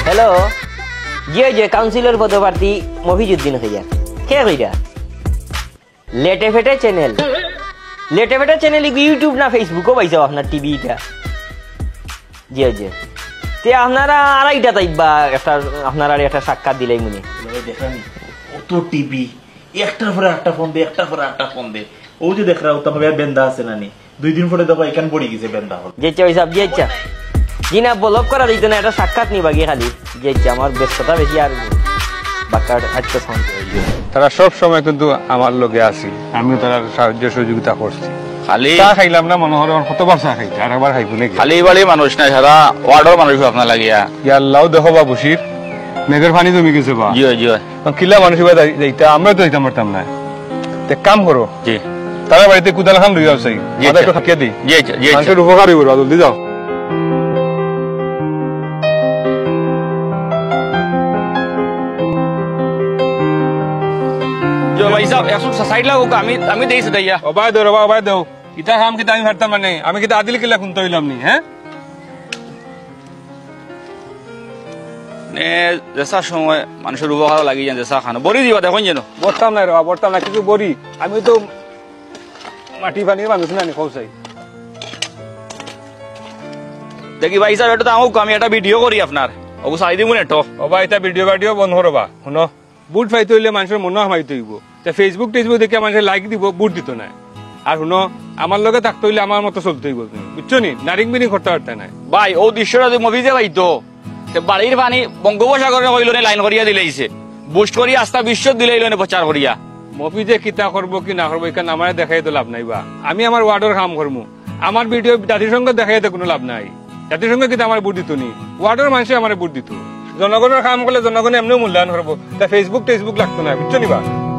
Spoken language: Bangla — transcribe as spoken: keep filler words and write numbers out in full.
হ্যালো যে যে কাউন্সিলর পদপ্রার্থী মফিজুদ্দিন হইয়া কে হইয়া লেটে ফেটে চ্যানেল লেটে ফেটে চ্যানেল ইউটিউব না ফেসবুকও পাইছো আপনার টিভিটা জি জি তে আপনারা আড়াইটা তাইবা একটা আপনারা একটা সাক্ষাৎ দিলেই মনে দেখানি অত টিভি একটার পরে একটা ফোন দে একটার পরে একটা ফোন দে ও যে দেখ রাও তবে বেন্দা আছে নানি দুই দিন পরে দেখো এখান পড়ে গেছে বেন্দা হল যে চাই সব যে ইচ্ছা জি না ব্লগ করা দিত না একটা সাক্ষাৎ নিবা গিয়ে খালি যে ইচ্ছা আমার ব্যস্ততা বেশি আর বাক্কার আজকে ফোন তারা সব সময় কিন্তু আমার লগে আছি আমিও তার সাহায্য সহযোগিতা করছি খালি চা খাইলাম না মনে হয় কতবার চা খাইছে আর একবার খাইব নাকি খালি বাড়ি মানুষ না সারা ওয়ার্ডের মানুষ আপনার লাগিয়া ইয়াল্লাও দেখো বা বসির মেঘের পানি জমি গেছে বা জি জি কিলা মানুষ যাইতা আমরা তো যাইতাম পারতাম না কাম করো জি তারা বাড়িতে কুদাল খান লইয়া চাই একটু থাকিয়ে দিই জি জি মানুষের উপকার হইব জলদি যাও আমি আমি দিয়েছি দাইয়া অবাই দেও রবা অবাই দেও ইটা কাম কিতা আমি পারতাম মানে আমি কিতা আদিল কিলা খুনতে হইলাম নি হ্যাঁ যেসা সময় মানুষের উপকার লাগি যান যেসা খানো বড়ি দিবা দেখুন যেন বর্তাম নাই রবা বর্তাম না কিছু বড়ি আমি তো মাটি পানির মানুষ না খোঁচাই দেখি ভাই সাহেব এটা তো আমাকে আমি একটা ভিডিও করি আপনার ওকে চাই দিব নেটো অবা এটা ভিডিও ভিডিও বন্ধ করবা শুনো বুট ফাইতে হইলে মানুষের মনে হামাইতে হইব ফেসবুক টেসবুক দেখে মানুষের লাইক দিব বুট দিত না আর শুনো আমার লগে থাকতে হইলে আমার মতো চলতে হইব তুমি বুঝছো নি নারিং বিনিং করতে পারতে না ভাই ও দৃশ্যটা যে মুভি যে পাইতো বাড়ির পানি বঙ্গোপসাগরে হইল লাইন করিয়া দিলেইছে বুস্ট করি আস্থা বিশ্ব দিলেইল প্রচার করিয়া মফি যে কিতা করবো কি না করবো এখানে আমার দেখাই তো লাভ নাই বা আমি আমার ওয়ার্ডের কাম করবো আমার ভিডিও জাতির সঙ্গে দেখাই তো কোনো লাভ নাই জাতির সঙ্গে কিন্তু আমার বুট দিত নি ওয়ার্ডের মানুষ আমার বুট দিত জনগণের কাম করলে জনগণে এমনিও মূল্যায়ন করবো তা ফেসবুক টেসবুক লাগতো না বুঝছো নি বা